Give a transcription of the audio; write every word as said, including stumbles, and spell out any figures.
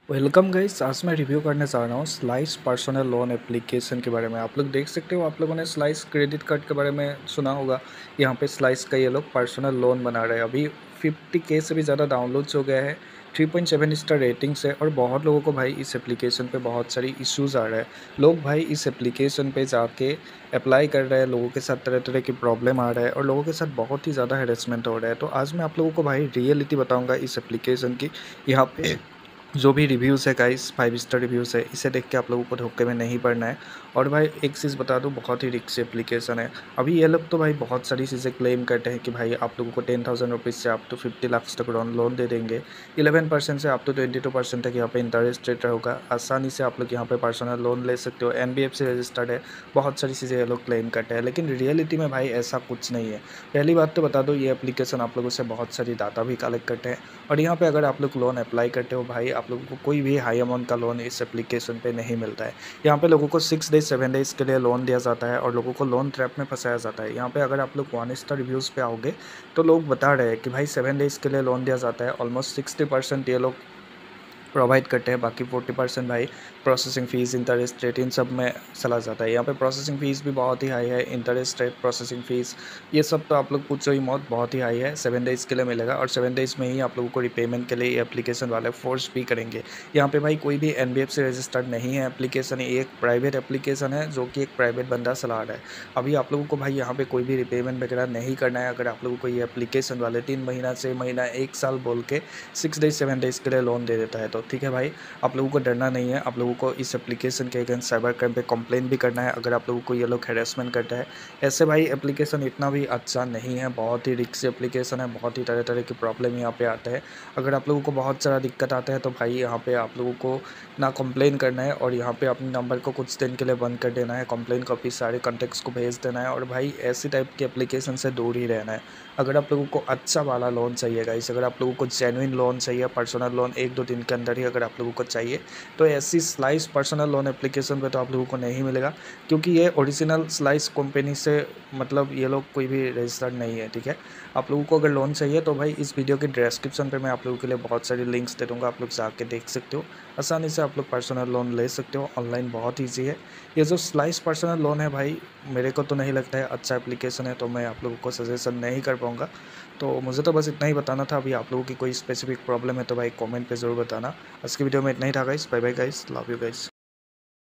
Welcome guys. आज मैं review करने जा रहा हूँ स्लाइस पर्सनल लोन एप्लीकेशन के बारे में। आप लोग देख सकते हो, आप लोगों ने स्लाइस क्रेडिट कार्ड के बारे में सुना होगा। यहाँ पे स्लाइस का ये लोग पर्सनल लोन बना रहे हैं। अभी फिफ्टी के से भी ज़्यादा डाउनलोड्स हो गया है, three point seven star ratings है और बहुत लोगों को भाई इस एप्लीकेशन पे बहुत सारी इश्यूज़ आ रहे हैं। लोग भाई इस एप्लीकेशन पे जाके अप्लाई कर रहे हैं, लोगों के साथ तरह तरह की प्रॉब्लम आ रहा है और लोगों के साथ बहुत ही ज़्यादा हेरेसमेंट हो रहा है। तो आज मैं आप लोगों को भाई रियलिटी बताऊँगा इस एप्लीकेशन की। यहाँ पे जो भी रिव्यूज़ है गाइस, फाइव स्टार रिव्यूज़ है, इसे देख के आप लोगों को धोखे में नहीं पड़ना है। और भाई एक चीज़ बता दूँ, बहुत ही रिस्की एप्लीकेशन है। अभी ये लोग तो भाई बहुत सारी चीज़ें क्लेम करते हैं कि भाई आप लोगों को टेन थाउजेंड रुपीज़ से आप तो फिफ्टी लाख तक लोन लोन दे देंगे। इलेवन परसेंट से आप तो ट्वेंटी टू परसेंट तक यहाँ पे इंटरेस्ट रेट होगा। आसानी से आप लोग यहाँ पे पर्सनल लोन ले सकते हो। N B F C registered है। बहुत सारी चीज़ें ये लोग क्लेम करते हैं, लेकिन रियलिटी में भाई ऐसा कुछ नहीं है। पहली बात तो बता दो, ये एप्लीकेशन आप लोगों से बहुत सारी डाटा भी कलेक्ट करते हैं। और यहाँ पे अगर आप लोग लोन अप्लाई करते हो भाई, आप लोगों को कोई भी हाई अमाउंट का लोन इस एप्लीकेशन पे नहीं मिलता है। यहाँ पे लोगों को सिक्स डेज सेवन डेज़ के लिए लोन दिया जाता है और लोगों को लोन ट्रैप में फंसाया जाता है। यहाँ पे अगर आप लोग वन स्टार रिव्यूज़ पे आओगे तो लोग बता रहे हैं कि भाई सेवन डेज़ के लिए लोन दिया जाता है। ऑलमोस्ट सिक्सटी परसेंट ये लोग प्रोवाइड करते हैं, बाकी फोर्टी परसेंट भाई प्रोसेसिंग फ़ीस, इंटरेस्ट रेट इन सब में चला जाता है। यहाँ पे प्रोसेसिंग फ़ीस भी बहुत ही हाई है, इंटरेस्ट रेट, प्रोसेसिंग फ़ीस, ये सब तो आप लोग पूछो ही मौत, बहुत ही हाई है। सेवन डेज़ के लिए मिलेगा और सेवन डेज़ में ही आप लोगों को रिपेमेंट के लिए ये एप्लीकेशन वाले फोर्स भी करेंगे। यहाँ पे भाई कोई भी N B F C registered नहीं है एप्लीकेशन, ये एक प्राइवेट एप्लीकेशन है जो कि एक प्राइवेट बंदा चला रहा है। अभी आप लोगों को भाई यहाँ पे कोई भी रिपेमेंट वगैरह नहीं करना है। अगर आप लोगों को ये एप्लीकेशन वाले तीन महीना, छः महीना, एक साल बोल के सिक्स डेज सेवन डेज़ के लिए लोन दे देता है, तो ठीक है भाई, आप लोगों को डरना नहीं है। आप लोगों को इस एप्लीकेशन के अगेंस्ट साइबर क्राइम पे कंप्लेन भी करना है अगर आप लोगों को ये लोग हैरेसमेंट करता है। ऐसे भाई एप्लीकेशन इतना भी अच्छा नहीं है, बहुत ही रिस्की एप्लीकेशन है, बहुत ही तरह तरह की प्रॉब्लम यहाँ पे आता है। अगर आप लोगों को बहुत सारा दिक्कत आता है तो भाई यहाँ पे आप लोगों को ना कंप्लेन करना है और यहाँ पे अपने नंबर को कुछ दिन के लिए बंद कर देना है, कंप्लेन कॉपी सारे कॉन्टेक्ट्स को भेज देना है और भाई ऐसी टाइप की एप्लीकेशन से दूर ही रहना है। अगर आप लोगों को अच्छा वाला लोन चाहिए गाइस, अगर आप लोगों को जेन्युइन लोन चाहिए, पर्सनल लोन एक दो दिन के अंदर ही अगर आप लोगों को चाहिए, तो ऐसी स्लाइस पर्सनल लोन एप्लीकेशन पे तो आप लोगों को नहीं मिलेगा, क्योंकि ये ओरिजिनल स्लाइस कंपनी से, मतलब ये लोग कोई भी रजिस्टर्ड नहीं है। ठीक है, आप लोगों को अगर लोन चाहिए तो भाई इस वीडियो के डिस्क्रिप्शन पे मैं आप लोगों के लिए बहुत सारी लिंक्स दे दूँगा, आप लोग जाके देख सकते हो। आसानी से आप लोग पर्सनल लोन ले सकते हो, ऑनलाइन बहुत ईजी है। ये जो स्लाइस पर्सनल लोन है भाई, मेरे को तो नहीं लगता है अच्छा एप्लीकेशन है, तो मैं आप लोगों को सजेशन नहीं कर पाऊँगा। तो मुझे तो बस इतना ही बताना था। अभी आप लोगों की कोई स्पेसिफिक प्रॉब्लम है तो भाई कमेंट पे ज़रूर बताना। आज की वीडियो में इतना ही था guys. Bye bye guys, love you guys.